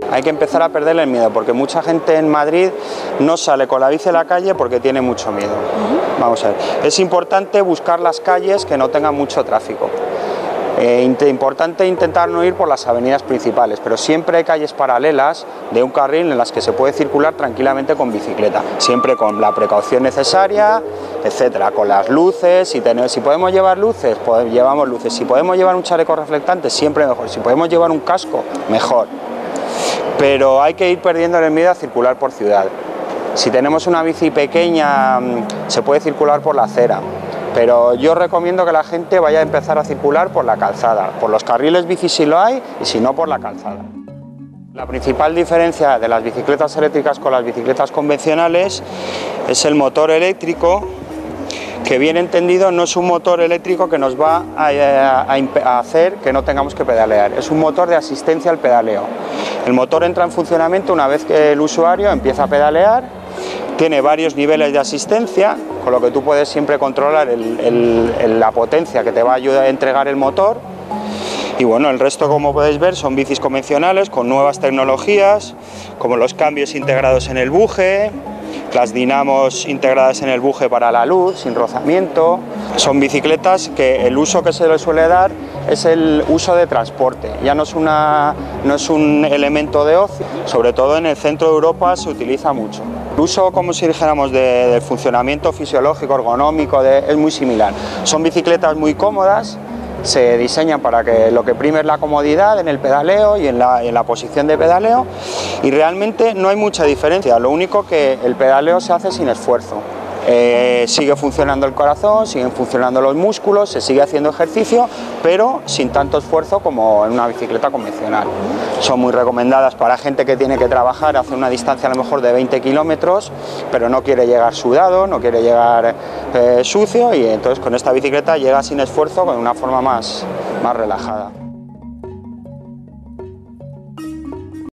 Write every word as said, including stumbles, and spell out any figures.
hay que empezar a perderle el miedo, porque mucha gente en Madrid no sale con la bici a la calle porque tiene mucho miedo. Uh-huh. Vamos a ver, es importante buscar las calles que no tengan mucho tráfico. Eh, importante intentar no ir por las avenidas principales, pero siempre hay calles paralelas de un carril en las que se puede circular tranquilamente con bicicleta, siempre con la precaución necesaria, etcétera, con las luces. Si, tenemos, si podemos llevar luces, pues llevamos luces. Si podemos llevar un chaleco reflectante, siempre mejor. Si podemos llevar un casco, mejor. Pero hay que ir perdiendo el miedo a circular por ciudad. Si tenemos una bici pequeña, se puede circular por la acera. Pero yo recomiendo que la gente vaya a empezar a circular por la calzada, por los carriles bici si lo hay, y si no, por la calzada. La principal diferencia de las bicicletas eléctricas con las bicicletas convencionales es el motor eléctrico, que bien entendido no es un motor eléctrico que nos va a, a, a hacer que no tengamos que pedalear, es un motor de asistencia al pedaleo. El motor entra en funcionamiento una vez que el usuario empieza a pedalear. Tiene varios niveles de asistencia, con lo que tú puedes siempre controlar el, el, el, la potencia que te va a ayudar a entregar el motor. Y bueno, el resto, como podéis ver, son bicis convencionales con nuevas tecnologías, como los cambios integrados en el buje, las dinamos integradas en el buje para la luz, sin rozamiento. Son bicicletas que el uso que se les suele dar es el uso de transporte, ya no es, una, no es un elemento de ocio, sobre todo en el centro de Europa se utiliza mucho. El uso, como si dijéramos, de, del funcionamiento fisiológico, ergonómico, de, es muy similar. Son bicicletas muy cómodas, se diseñan para que lo que prime es la comodidad en el pedaleo y en la, en la posición de pedaleo, y realmente no hay mucha diferencia, lo único que el pedaleo se hace sin esfuerzo. Eh, sigue funcionando el corazón, siguen funcionando los músculos, se sigue haciendo ejercicio, pero sin tanto esfuerzo como en una bicicleta convencional. Son muy recomendadas para gente que tiene que trabajar, hacer una distancia a lo mejor de veinte kilómetros, pero no quiere llegar sudado, no quiere llegar eh, sucio, y entonces con esta bicicleta llega sin esfuerzo, con una forma más, más relajada.